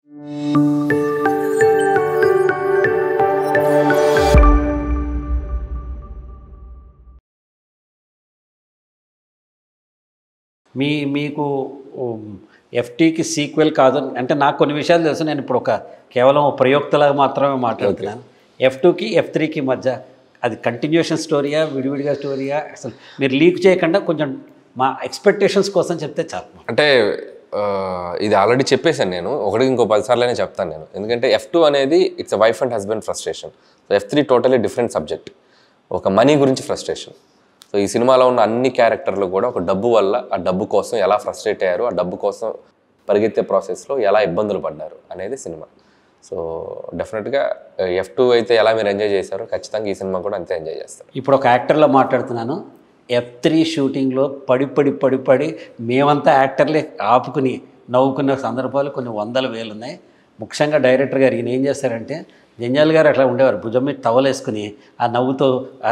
మీకు ఎఫ్టీకి సీక్వెల్ కాదు అంటే నాకు కొన్ని విషయాలు తెలుసు. నేను ఇప్పుడు కేవలం ప్రయోక్తలాగా మాత్రమే మాట్లాడుతున్నాను. F2కి F3కి మధ్య అది కంటిన్యూషన్ స్టోరీయా, విడివిడిగా స్టోరీయా? అసలు మీరు లీక్ చేయకుండా కొంచెం మా ఎక్స్పెక్టేషన్స్ కోసం చెప్తే చాలు. అంటే ఇది ఆల్రెడీ చెప్పేశాను నేను, ఒకటి ఇంకో 10 సార్లనే చెప్తాను నేను. ఎందుకంటే F2 అనేది it's wife and husband frustration. So F3 totally different subject, ఒక మనీ గురించి ఫ్రస్ట్రేషన్. సో ఈ సినిమాలో ఉన్న అన్ని క్యారెక్టర్లు కూడా ఒక డబ్బు వల్ల, ఆ డబ్బు కోసం ఎలా ఫ్రస్ట్రేట్ అయ్యారు, ఆ డబ్బు కోసం పరిగెత్తే ప్రాసెస్లో ఎలా ఇబ్బందులు పడ్డారు అనేది సినిమా. సో డెఫినెట్గా F2 అయితే ఎలా మీరు ఎంజాయ్ చేశారో ఖచ్చితంగా ఈ సినిమా కూడా అంతే ఎంజాయ్ చేస్తారు. ఇప్పుడు ఒక యాక్టర్లో మాట్లాడుతున్నాను. F3 షూటింగ్లో పడి మేమంతా యాక్టర్లే ఆపుకుని నవ్వుకున్న సందర్భాలు కొన్ని 100,000 ఉన్నాయి. ముఖ్యంగా డైరెక్టర్ గారు ఈయన ఏం చేస్తారంటే, జంజాల్ గారు అట్లా ఉండేవారు, భుజం మీద టవల్ వేసుకుని ఆ నవ్వుతో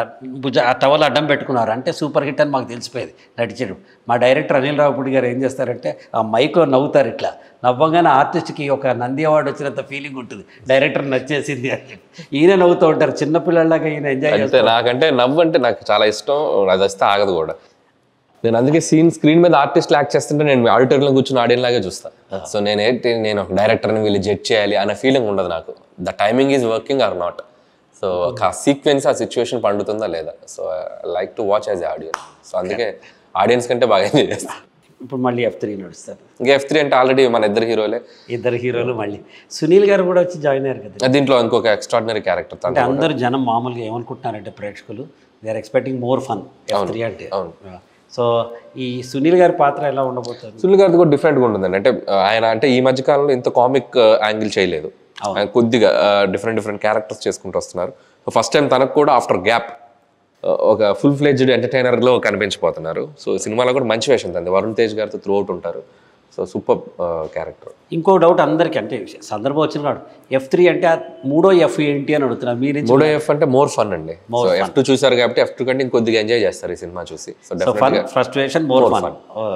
ఆ టవల్ అడ్డం పెట్టుకున్నారు అంటే సూపర్ హిట్ అని మాకు తెలిసిపోయేది నడిచాడు. మా డైరెక్టర్ అనిల్ రావిపూడి గారు ఏం చేస్తారంటే ఆ మైక్లో నవ్వుతారు, ఇట్లా నవ్వగానే ఆర్టిస్ట్కి ఒక నంది అవార్డు వచ్చినంత ఫీలింగ్ ఉంటుంది, డైరెక్టర్ నచ్చేసింది అని. ఈయన నవ్వుతూ ఉంటారు చిన్నపిల్లలాగా, ఈయన ఎంజాయ్ చేస్తారు. నాకంటే నవ్వు అంటే నాకు చాలా ఇష్టం, అది వస్తే ఆగదు కూడా. నేను అందుకే స్క్రీన్ మీద ఆర్టిస్ట్లు యాక్ట్ చేస్తుంటే నేను ఆడిటోరియంలో కూర్చుని ఆడియన్ లాగే చూస్తాను. సో నేను ఒక డైరెక్టర్ని వీళ్ళు జడ్జ్ చేయాలి అనే ఫీలింగ్ ఉండదు నాకు. The timing is working or not. So ఆ సీక్వెన్స్, ఆ సిచ్యువేషన్ పండుతుందా లేదా. So like to watch as audience. So అందుకే ఆడియన్స్ కంటే బాగా ఎంజాయ్ చేస్తాను. ఇప్పుడు మళ్ళీ F3 నడుస్తారు. ఇంకా F3 అంటే ఆల్రెడీ మన ఇద్దరు హీరోలు మళ్ళీ సునీల్ గారు కూడా వచ్చి జాయిన్ అయ్యారు కదా. దీంట్లో ఇంకొక ఎక్స్ట్రాడినరీ క్యారెక్టర్. అంటే అందరు జనం మామూలుగా ఏమనుకుంటున్నారంటే ప్రేక్షకులు they are expecting more fun F3 అంటే. అవును. సో ఈ సునీల్ గారి పాత్ర ఎలా ఉండబోతుంది? సునీల్ గారిది కూడా డిఫరెంట్గా ఉంటుందండి. అంటే ఆయన అంటే ఈ మధ్య కాలంలో ఇంత కామిక్ యాంగిల్ చేయలేదు, ఆయన కొద్దిగా డిఫరెంట్ క్యారెక్టర్స్ చేసుకుంటూ వస్తున్నారు. సో ఫస్ట్ టైం తనకు కూడా ఆఫ్టర్ గ్యాప్ ఒక ఫుల్ ఫ్లెడ్జ్డ్ ఎంటర్టైనర్లో కనిపించిపోతున్నారు. సో సినిమాలో కూడా మంచి వేషం తంది, వరుణ్ తేజ్ గారితో త్రూ అవుట్ ఉంటారు. So super character. ఇంకో డౌట్ అందరికీ, అంటే సందర్భం వచ్చిన వాడు F3 అంటే ఆ మూడో F ఏంటి అని అడుగుతున్నారు. మీరు మూడో F అంటే మోర్ ఫన్ అండి. సో F2 చూసారు కాబట్టి F2 కంటే ఇంకొద్దిగా ఎంజాయ్ చేస్తారు ఈ సినిమా చూసి. So fun, frustration, more fun.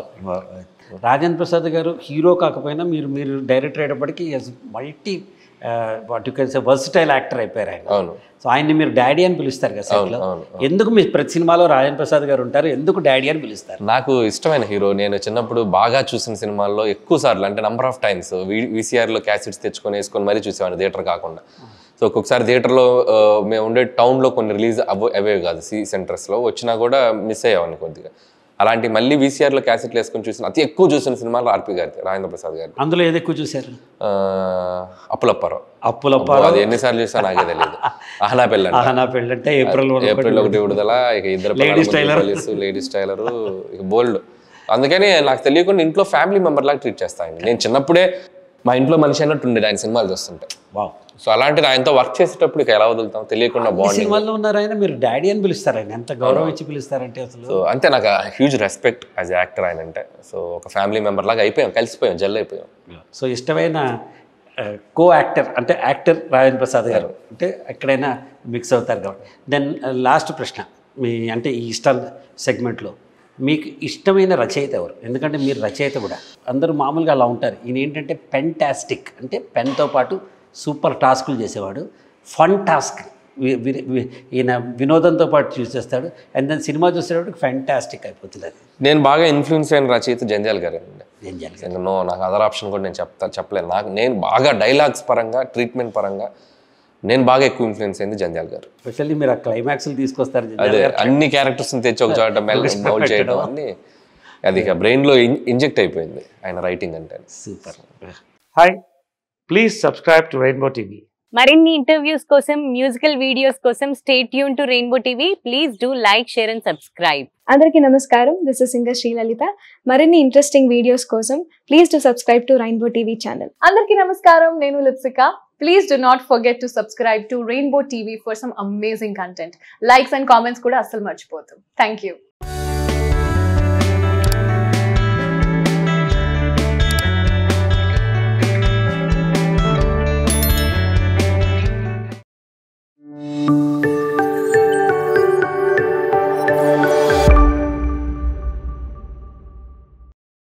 Rajendra Prasad గారు హీరో కాకపోయినా మీరు డైరెక్టర్ అయ్యేటప్పటికి multi what you can say versatile actor అయిపోయారు ఆయన. అవును. సో ఆయన్ని మీరు డాడీ అని పిలుస్తారు కదా సెట్లో. ఎందుకు మీ ప్రతి సినిమాలో రాజేంద్ర ప్రసాద్ గారు ఉంటారు, ఎందుకు డాడీ అని పిలుస్తారు? నాకు ఇష్టమైన హీరో. నేను చిన్నప్పుడు బాగా చూసిన సినిమాల్లో ఎక్కువ సార్లు, అంటే నంబర్ ఆఫ్ టైమ్స్ VCRలో క్యాసెట్స్ తెచ్చుకొని వేసుకొని మరీ చూసేవాడిని, థియేటర్ కాకుండా. సో ఒక్కొక్కసారి థియేటర్లో మేము ఉండే టౌన్లో కొన్ని రిలీజ్ అవే కాదు, సెంటర్స్లో వచ్చినా కూడా మిస్ అయ్యేవాడిని కొద్దిగా. అలాంటి మళ్ళీ VCRలో క్యాసెట్లు వేసుకొని చూసిన అతి ఎక్కువ చూసిన సినిమాలు ఆర్పి గారి, రాజేంద్ర ప్రసాద్ గారి. అందులో ఏది ఎక్కువ చూశారు? అప్పులప్పారావు. అది ఎన్నిసార్లు చూసా నాకే తెలియదు. ఆహనా పెళ్ళి అంటే ఏప్రిల్ 1 విడుదల. ఇక ఇద్దరు లేడీస్ టైలరు, ఇక బోల్డ్. అందుకని నాకు తెలియకుండా ఇంట్లో ఫ్యామిలీ మెంబర్ లాగా ట్రీట్ చేస్తాను. నేను చిన్నప్పుడే మా ఇంట్లో మనిషి అన్నట్టు ఉండేది ఆయన సినిమాలు చూస్తుంటే. సో అలాంటిది ఆయనతో వర్క్ చేసేటప్పుడు ఇక ఎలా వదులుతాం తెలియకుండా బాగుంది. సినిమాల్లో ఉన్నారు ఆయన, మీరు డాడీ అని పిలుస్తారు, ఆయన ఎంత గౌరవం ఇచ్చి పిలుస్తారంటే అసలు. సో అంతే, నాకు హ్యూజ్ రెస్పెక్ట్ యాజ్ యాక్టర్ ఆయన అంటే. సో ఒక ఫ్యామిలీ మెంబర్ లాగా అయిపోయాం, కలిసిపోయాం, జల్ అయిపోయాం. సో ఇష్టమైన కో యాక్టర్ అంటే యాక్టర్ రాజేంద్ర ప్రసాద్ గారు అంటే ఎక్కడైనా మిక్స్ అవుతారు కాబట్టి. దెన్ లాస్ట్ ప్రశ్న, మీ అంటే ఈ ఇష్ట సెగ్మెంట్లో మీకు ఇష్టమైన రచయిత ఎవరు? ఎందుకంటే మీరు రచయిత కూడా, అందరూ మామూలుగా అలా ఉంటారు. ఈయన ఏంటంటే పెంటాస్టిక్, అంటే పెన్తో పాటు సూపర్ టాస్కులు చేసేవాడు. ఫన్ టాస్క్ ఈయన వినోదంతో పాటు చూసేస్తాడు. అండ్ దెన్ సినిమా చూసేటప్పుడు ఫ్యాంటాస్టిక్ అయిపోతుంది. అది నేను బాగా ఇన్ఫ్లుయెన్స్ అయిన రచయిత జంజాల్ గారు అండి. జంజాల్ గారు. నాకు అదర్ ఆప్షన్ కూడా నేను చెప్పలేను. నేను బాగా డైలాగ్స్ పరంగా, ట్రీట్మెంట్ పరంగా నేను బాగా ఎక్కువ ఇన్ఫ్లుయెన్స్ అయింది జంజాల్ గారు. స్పెషల్లీ మీరు ఆ క్లైమాక్స్లు తీసుకొస్తారు, అదే అన్ని క్యారెక్టర్స్ని తెచ్చి ఒక చోట మౌల్డ్ చేయడం అన్ని, అది ఇక బ్రెయిన్లో ఇంజెక్ట్ అయిపోయింది ఆయన రైటింగ్ అంటే. Super. Hi, please subscribe to Rainbow TV. మరిన్ని ఇంటర్వ్యూస్ కోసం, మ్యూజికల్ వీడియోస్ కోసం stay tune to Rainbow TV. Please do like, share and subscribe. అందరికీ నమస్కారం, దిస్ ఇస్ సింగర్ శ్రీలలిత. మరిన్ని ఇంట్రెస్టింగ్ వీడియోస్ కోసం please do subscribe to Rainbow TV channel. అందరికీ నమస్కారం, నేను Lipsika. Please do not forget to subscribe to Rainbow TV for some amazing content. Likes and comments kuda asal marchipodhu. Thank you.